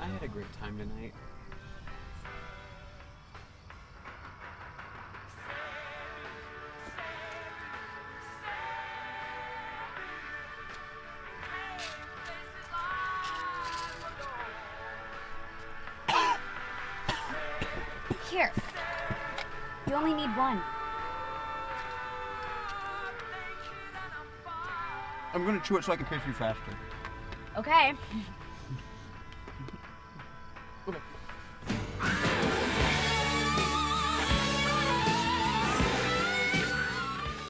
I had a great time tonight. Here. You only need one. I'm gonna chew it so I can pay for you faster. Okay.